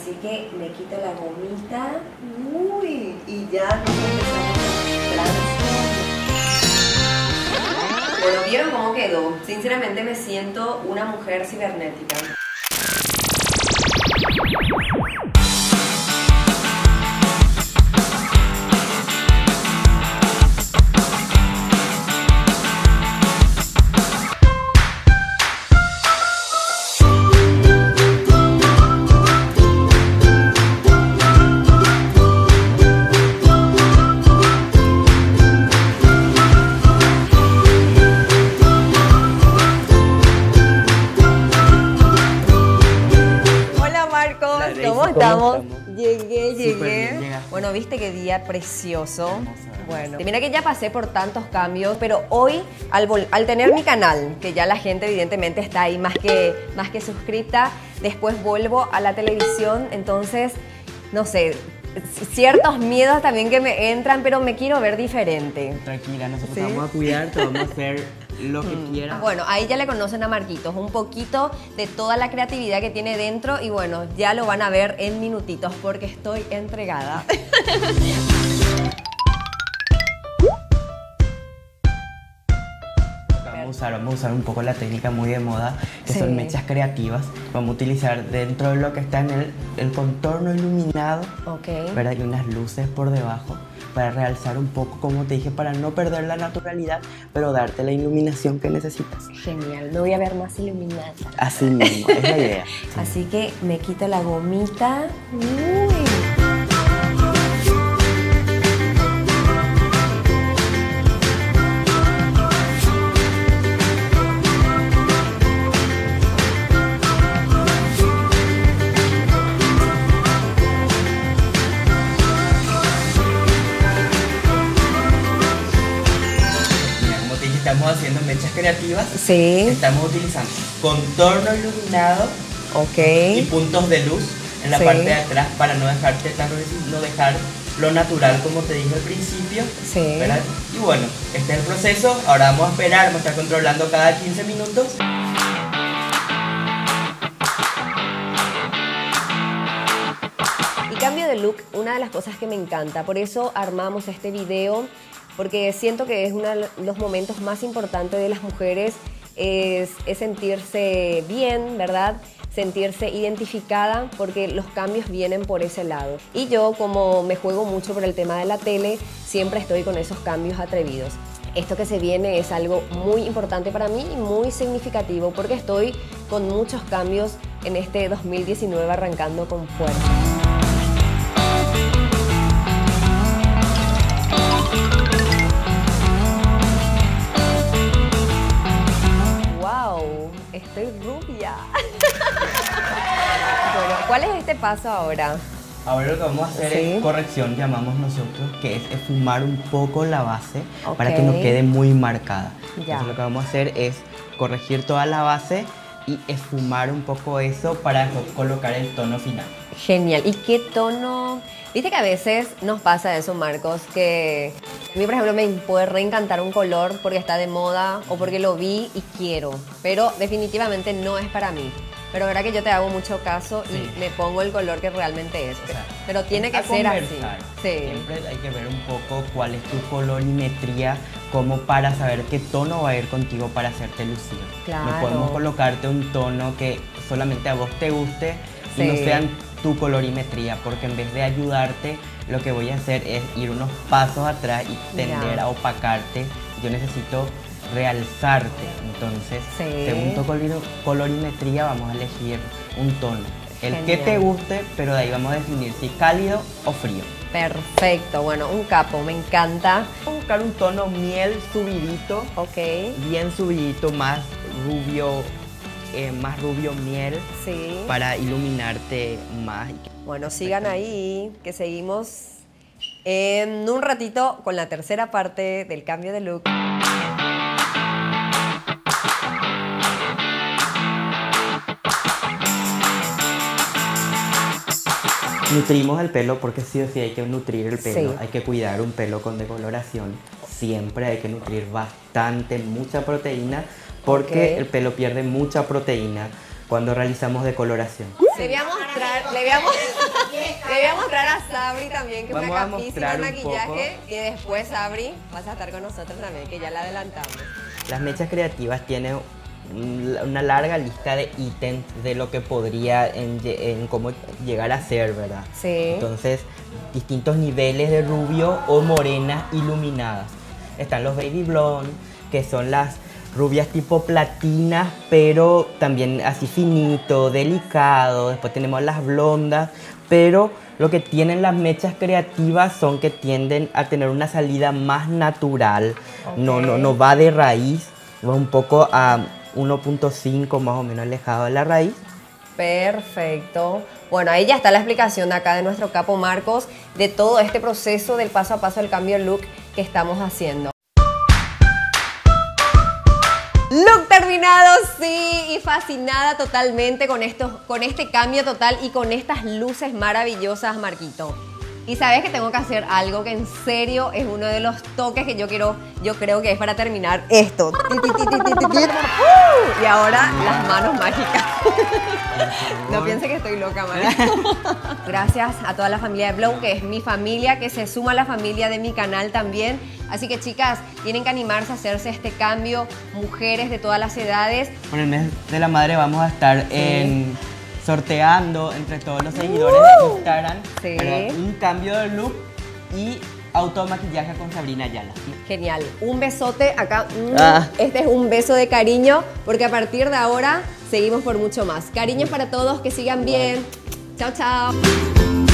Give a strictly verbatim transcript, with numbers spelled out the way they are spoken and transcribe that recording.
Así que me quito la gomita. Uy, y ya nos empezamos a transformar. Bueno, ¿vieron cómo quedó? Sinceramente me siento una mujer cibernética. ¿Cómo estamos? Llegué, llegué. Bien, bueno, viste qué día precioso. Bueno, mira que ya pasé por tantos cambios, pero hoy, al, al tener mi canal, que ya la gente evidentemente está ahí más que, más que suscrita, después vuelvo a la televisión, entonces, no sé, ciertos miedos también que me entran, pero me quiero ver diferente. Tranquila, nosotros ¿Sí? te vamos a cuidar, te vamos a hacer lo que mm. quieras. Bueno, ahí ya le conocen a Marquitos, un poquito de toda la creatividad que tiene dentro y bueno, ya lo van a ver en minutitos porque estoy entregada. Vamos a, usar, vamos a usar un poco la técnica muy de moda, que sí. son mechas creativas. Vamos a utilizar dentro de lo que está en el, el contorno iluminado, okay. ¿verdad? Y unas luces por debajo para realzar un poco, como te dije, para no perder la naturalidad, pero darte la iluminación que necesitas. Genial, me voy a ver más iluminada. Así mismo, es la idea. Sí. Así que me quito la gomita. Uy. Estamos haciendo mechas creativas. Sí. Estamos utilizando contorno iluminado, okay. y puntos de luz en la sí. parte de atrás para no dejarte tan, no dejar lo natural como te dije al principio. Sí. ¿Verdad? Y bueno, este es el proceso. Ahora vamos a esperar, vamos a estar controlando cada quince minutos. Y cambio de look, una de las cosas que me encanta, por eso armamos este video, porque siento que es uno de los momentos más importantes de las mujeres, es, es sentirse bien, ¿verdad? Sentirse identificada, porque los cambios vienen por ese lado. Y yo, como me juego mucho por el tema de la tele, siempre estoy con esos cambios atrevidos. Esto que se viene es algo muy importante para mí y muy significativo, porque estoy con muchos cambios en este dos mil diecinueve arrancando con fuerza. Estoy rubia. Bueno, ¿cuál es este paso ahora? Ahora lo que vamos a hacer ¿Sí? es corrección, llamamos nosotros, que es esfumar un poco la base, okay. para que no quede muy marcada. Ya. Entonces lo que vamos a hacer es corregir toda la base y esfumar un poco eso para colocar el tono final. Genial. ¿Y qué tono? Viste que a veces nos pasa eso, Marcos, que a mí, por ejemplo, me puede reencantar un color porque está de moda o porque lo vi y quiero, pero definitivamente no es para mí. Pero verdad que yo te hago mucho caso y sí. me pongo el color que realmente es. O sea, pero tiene que ser así. Sí. Siempre hay que ver un poco cuál es tu colorimetría, como para saber qué tono va a ir contigo para hacerte lucir. Claro. No podemos colocarte un tono que solamente a vos te guste y sí. no sean tu colorimetría, porque en vez de ayudarte, lo que voy a hacer es ir unos pasos atrás y tender ya. a opacarte. Yo necesito realzarte, entonces sí. según tu colorimetría vamos a elegir un tono, el Genial. que te guste, pero de ahí vamos a definir si cálido o frío. Perfecto, bueno, un capo, me encanta. Vamos a buscar un tono miel subidito, ok, bien subidito, más rubio, eh, más rubio miel, sí. para iluminarte más. Bueno, sigan ahí, que seguimos en un ratito con la tercera parte del cambio de look. Nutrimos el pelo porque sí o sí hay que nutrir el pelo, sí. hay que cuidar un pelo con decoloración, siempre hay que nutrir bastante, mucha proteína, porque okay. el pelo pierde mucha proteína cuando realizamos decoloración. Le voy a mostrar, le voy a, mo- le voy a mostrar a Sabri también, que es Vamos una a capísima mostrar en un maquillaje. Y después, Sabri, vas a estar con nosotros también, que ya la adelantamos. Las mechas creativas tienen una larga lista de ítems de lo que podría en, en cómo llegar a ser, ¿verdad? Sí. Entonces, distintos niveles de rubio o morenas iluminadas. Están los baby blonde, que son las rubias tipo platinas, pero también así finito, delicado. Después tenemos las blondas, pero lo que tienen las mechas creativas son que tienden a tener una salida más natural. Okay. No, no, no va de raíz, va un poco a uno punto cinco más o menos alejado de la raíz. Perfecto. Bueno, ahí ya está la explicación de acá de nuestro capo Marcos de todo este proceso del paso a paso del cambio de look que estamos haciendo. Look terminado, sí, y fascinada totalmente con, esto, con este cambio total y con estas luces maravillosas, Marquito. Y sabes que tengo que hacer algo que en serio es uno de los toques que yo quiero, yo creo que es para terminar esto. Y ahora las manos mágicas. No piense que estoy loca, Marco. Gracias a toda la familia de Bloom, que es mi familia, que se suma a la familia de mi canal también. Así que, chicas, tienen que animarse a hacerse este cambio. Mujeres de todas las edades. Por el mes de la madre vamos a estar sí. en... sorteando entre todos los seguidores uh, de Instagram sí. un cambio de look y automaquillaje con Sabrina Ayala. Genial. Un besote acá. Ah. Este es un beso de cariño porque a partir de ahora seguimos por mucho más. Cariños para todos, que sigan bien. Chao, chao.